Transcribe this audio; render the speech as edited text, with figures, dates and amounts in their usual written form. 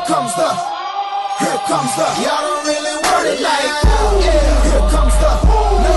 Here comes the, y'all don't really want it like that. Yeah, here comes the,